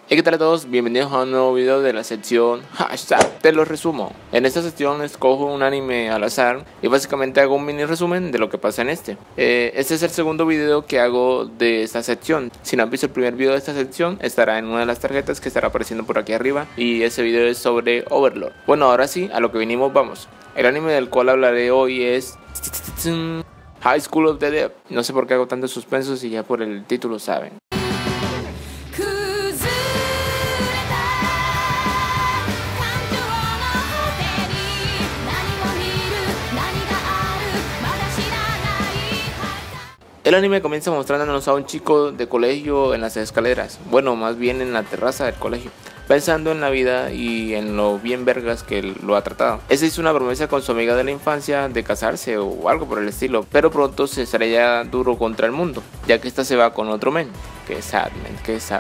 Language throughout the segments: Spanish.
Hey, ¿qué tal a todos? Bienvenidos a un nuevo video de la sección hashtag te lo resumo. En esta sección escojo un anime al azar y básicamente hago un mini resumen de lo que pasa en este. Este es el segundo video que hago de esta sección. Si no han visto el primer video de esta sección, estará en una de las tarjetas que estará apareciendo por aquí arriba. Y ese video es sobre Overlord. Bueno, ahora sí, a lo que vinimos vamos. El anime del cual hablaré hoy es High School of the Dead. No sé por qué hago tanto suspenso si ya por el título saben. El anime comienza mostrándonos a un chico de colegio en las escaleras, bueno, más bien en la terraza del colegio, pensando en la vida y en lo bien vergas que lo ha tratado. Ese hizo una promesa con su amiga de la infancia de casarse o algo por el estilo, pero pronto se estrella duro contra el mundo, ya que esta se va con otro men. Que sad, men, que sad.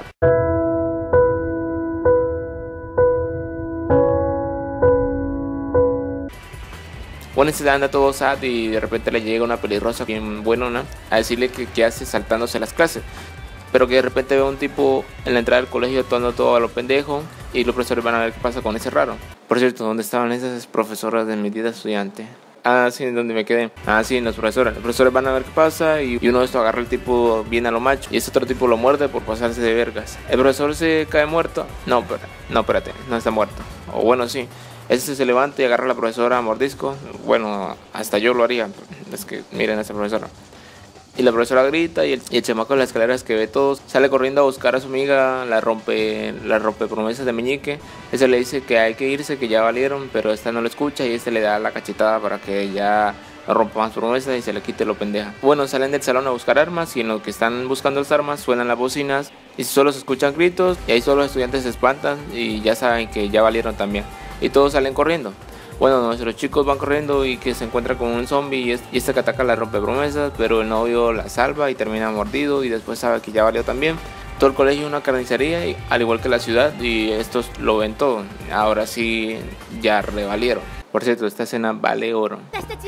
Bueno, se anda todo sad y de repente le llega una pelirrosa bien buenona a decirle que qué hace saltándose las clases. Pero que de repente ve a un tipo en la entrada del colegio actuando todo a lo pendejo y los profesores van a ver qué pasa con ese raro. Por cierto, ¿dónde estaban esas profesoras de mi vida estudiante? Ah, sí, ¿dónde me quedé? Ah, sí, los profesores. Los profesores van a ver qué pasa y uno de estos agarra al tipo bien a lo macho y ese otro tipo lo muerde por pasarse de vergas. El profesor se cae muerto. No, espérate, no está muerto. O bueno, sí. Ese se levanta y agarra a la profesora a mordisco. Bueno, hasta yo lo haría. Es que miren a esa profesora. Y la profesora grita y el chamaco en las escaleras que ve todos sale corriendo a buscar a su amiga, la rompe promesas de meñique. Ese le dice que hay que irse, que ya valieron, pero esta no lo escucha y este le da la cachetada para que ya rompa más promesas y se le quite lo pendeja. Bueno, salen del salón a buscar armas y en lo que están buscando las armas suenan las bocinas y solo se escuchan gritos y ahí solo los estudiantes se espantan y ya saben que ya valieron también. Y todos salen corriendo. Bueno, nuestros chicos van corriendo y que se encuentra con un zombie y este que ataca la rompe promesas, pero el novio la salva y termina mordido y después sabe que ya valió también. Todo el colegio es una carnicería, y, al igual que la ciudad, y estos lo ven todo. Ahora sí, ya revalieron. Por cierto, esta escena vale oro.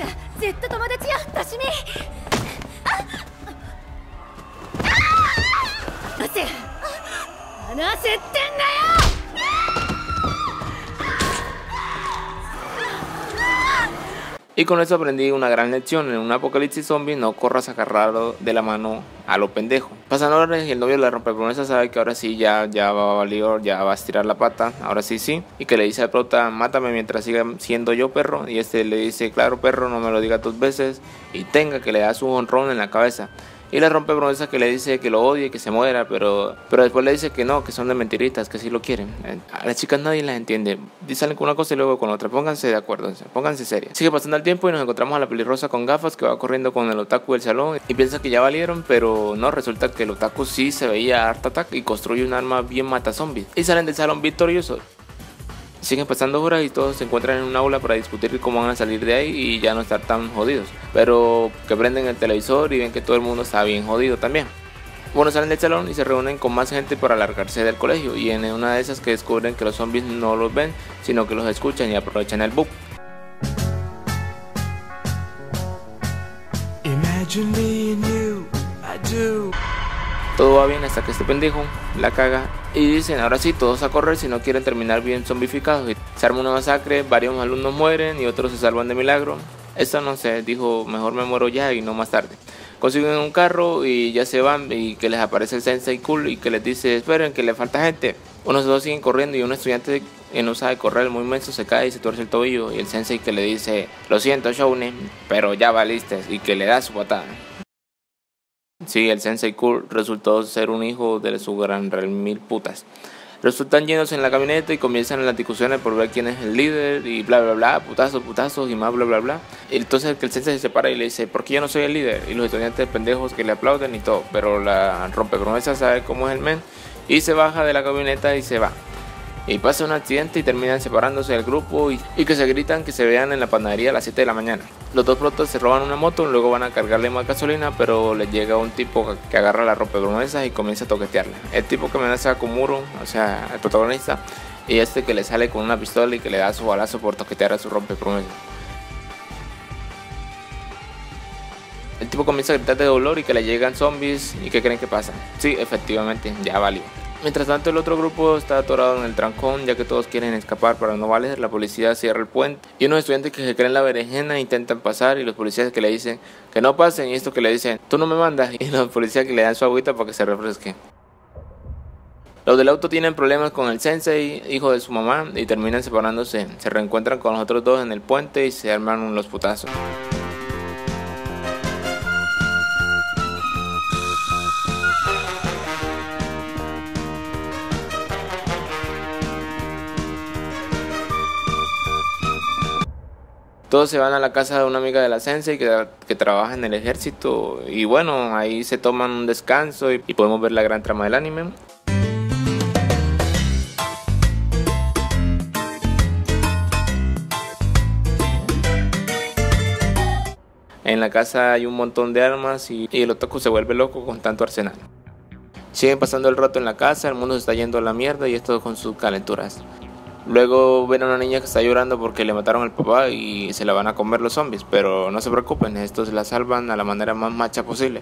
Y con eso aprendí una gran lección: en un apocalipsis zombie no corras a agarrarlo de la mano a lo pendejo. Pasan horas y el novio de la rompepromesas sabe que ahora sí ya va a valer, ya va a estirar la pata, ahora sí, y que le dice al prota: mátame mientras siga siendo yo perro, y este le dice: claro perro, no me lo digas 2 veces, y tenga, que le da su honrón en la cabeza. Y le rompe promesas que le dice que lo odie y que se muera, pero después le dice que no, que son de mentiritas, que sí lo quieren. A las chicas nadie las entiende, salen con una cosa y luego con otra. Pónganse de acuerdo, pónganse serias. Sigue pasando el tiempo y nos encontramos a la pelirrosa con gafas que va corriendo con el otaku del salón y piensa que ya valieron, pero no, resulta que el otaku sí se veía Art Attack y construye un arma bien mata zombies. Y salen del salón victoriosos. Siguen pasando horas y todos se encuentran en un aula para discutir cómo van a salir de ahí y ya no estar tan jodidos. Pero que prenden el televisor y ven que todo el mundo está bien jodido también. Bueno, salen del salón y se reúnen con más gente para largarse del colegio. Y en una de esas que descubren que los zombies no los ven, sino que los escuchan y aprovechan el bug. Imagine me and you, I do. Todo va bien hasta que este pendejo la caga y dicen: ahora sí, todos a correr si no quieren terminar bien zombificados. Y se arma una masacre, varios alumnos mueren y otros se salvan de milagro. Esto no sé, dijo: mejor me muero ya y no más tarde. Consiguen un carro y ya se van y que les aparece el sensei cool y que les dice: esperen, que le falta gente. Unos dos siguen corriendo y un estudiante que no sabe correr, muy menso, se cae y se tuerce el tobillo. Y el sensei que le dice: lo siento Shounen, pero ya valiste, y que le da su patada. Sí, el Sensei Cool resultó ser un hijo de su gran real mil putas. Resultan llenos en la camioneta y comienzan las discusiones por ver quién es el líder y bla bla bla, putazos y más bla bla bla. Entonces el Sensei se separa y le dice: ¿por qué yo no soy el líder? Y los estudiantes pendejos que le aplauden y todo, pero la rompepromesas sabe cómo es el men y se baja de la camioneta y se va. Y pasa un accidente y terminan separándose del grupo y que se gritan que se vean en la panadería a las 7 de la mañana. Los dos protas se roban una moto, luego van a cargarle más gasolina, pero les llega un tipo que agarra la rompepromesas y comienza a toquetearla. El tipo que amenaza a Komuro, o sea, el protagonista, y este que le sale con una pistola y que le da su balazo por toquetear a su rompepromesas. El tipo comienza a gritar de dolor y que le llegan zombies y ¿qué creen que pasa? Sí, efectivamente, ya valió. Mientras tanto, el otro grupo está atorado en el trancón, ya que todos quieren escapar para no valer. La policía cierra el puente y unos estudiantes que se creen la berenjena intentan pasar, y los policías que le dicen que no pasen, y estos que le dicen tú no me mandas, y los policías que le dan su agüita para que se refresque. Los del auto tienen problemas con el sensei, hijo de su mamá, y terminan separándose. Se reencuentran con los otros dos en el puente y se arman los putazos. Todos se van a la casa de una amiga de la sensei que trabaja en el ejército, y bueno, ahí se toman un descanso y podemos ver la gran trama del anime. En la casa hay un montón de armas y el otaku se vuelve loco con tanto arsenal. Siguen pasando el rato en la casa, el mundo se está yendo a la mierda y esto con sus calenturas. Luego ven a una niña que está llorando porque le mataron al papá y se la van a comer los zombies, pero no se preocupen, estos la salvan a la manera más macha posible.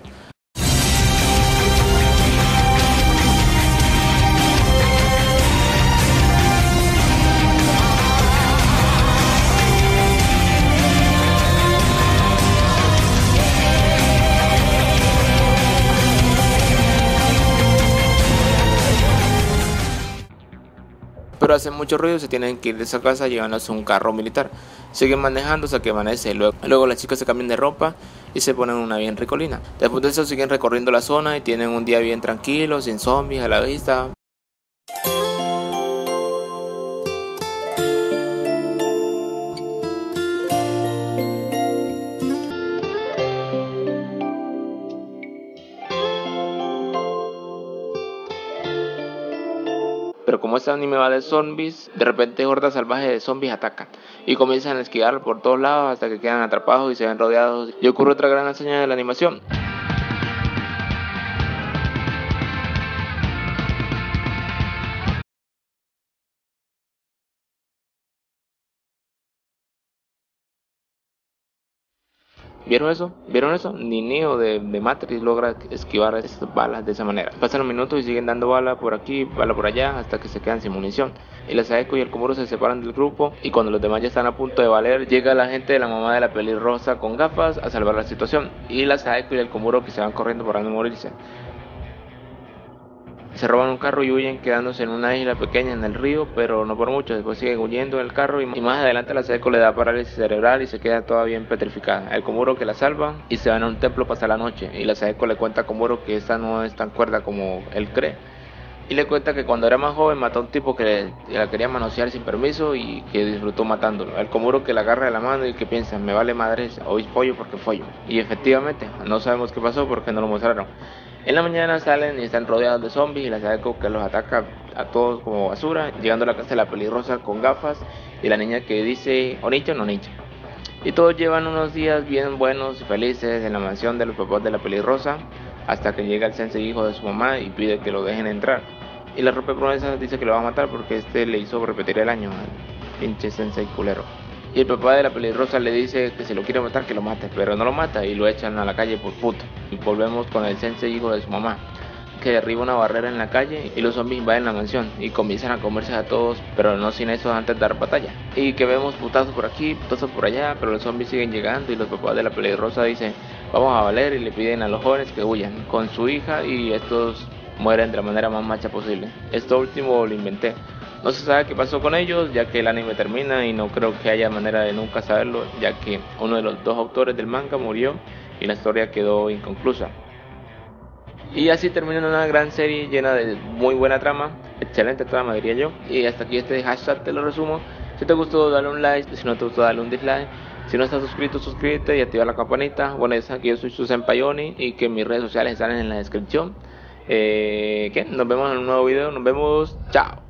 Pero hacen mucho ruido y se tienen que ir de esa casa llevándose un carro militar. Siguen manejando hasta que amanece. Luego las chicas se cambian de ropa y se ponen una bien ricolina. Después de eso siguen recorriendo la zona y tienen un día bien tranquilo, sin zombies a la vista. Pero como este anime va de zombies, de repente hordas salvajes de zombies atacan y comienzan a esquivar por todos lados hasta que quedan atrapados y se ven rodeados. Y ocurre otra gran hazaña de la animación. ¿Vieron eso? ¿Vieron eso? Ni Neo de Matrix logra esquivar estas balas de esa manera. Pasan los minutos y siguen dando bala por aquí, bala por allá, hasta que se quedan sin munición. Y la Saeko y el Komuro se separan del grupo, y cuando los demás ya están a punto de valer, llega la gente de la mamá de la pelirroja con gafas a salvar la situación. Y la Saeko y el Komuro que se van corriendo para no morirse. Se roban un carro y huyen, quedándose en una isla pequeña en el río, pero no por mucho. Después siguen huyendo en el carro y más adelante la Saeko le da parálisis cerebral y se queda toda bien petrificada. El Komuro que la salva y se van a un templo pasar la noche, y la Saeko le cuenta a Komuro que esta no es tan cuerda como él cree. Y le cuenta que cuando era más joven mató a un tipo que la quería manosear sin permiso y que disfrutó matándolo. El Komuro que la agarra de la mano y que piensa, me vale madre, hoy pollo porque follo. Y efectivamente, no sabemos qué pasó porque no lo mostraron. En la mañana salen y están rodeados de zombies y la Saeko que los ataca a todos como basura, llegando a la casa de la pelirroja con gafas y la niña que dice Onicha no Onicha. Y todos llevan unos días bien buenos y felices en la mansión de los papás de la pelirroja, hasta que llega el sensei hijo de su mamá y pide que lo dejen entrar. Y la ropa promesa dice que lo va a matar porque este le hizo repetir el año al pinche sensei culero. Y el papá de la pelirroja le dice que si lo quiere matar que lo mate, pero no lo mata y lo echan a la calle por puto. Y volvemos con el sensei hijo de su mamá, que derriba una barrera en la calle y los zombies invaden la mansión y comienzan a comerse a todos, pero no sin eso antes de dar batalla. Y que vemos putazos por aquí, putazos por allá, pero los zombies siguen llegando y los papás de la pelirroja dicen vamos a valer y le piden a los jóvenes que huyan con su hija y estos mueren de la manera más macha posible. Esto último lo inventé. No se sabe qué pasó con ellos, ya que el anime termina y no creo que haya manera de nunca saberlo, ya que uno de los dos autores del manga murió y la historia quedó inconclusa. Y así termina una gran serie llena de muy buena trama, excelente trama diría yo. Y hasta aquí este hashtag te lo resumo. Si te gustó dale un like, si no te gustó dale un dislike. Si no estás suscrito, suscríbete y activa la campanita. Bueno, ya saben que yo soy su senpaioni y que mis redes sociales están en la descripción. Nos vemos en un nuevo video, nos vemos, chao.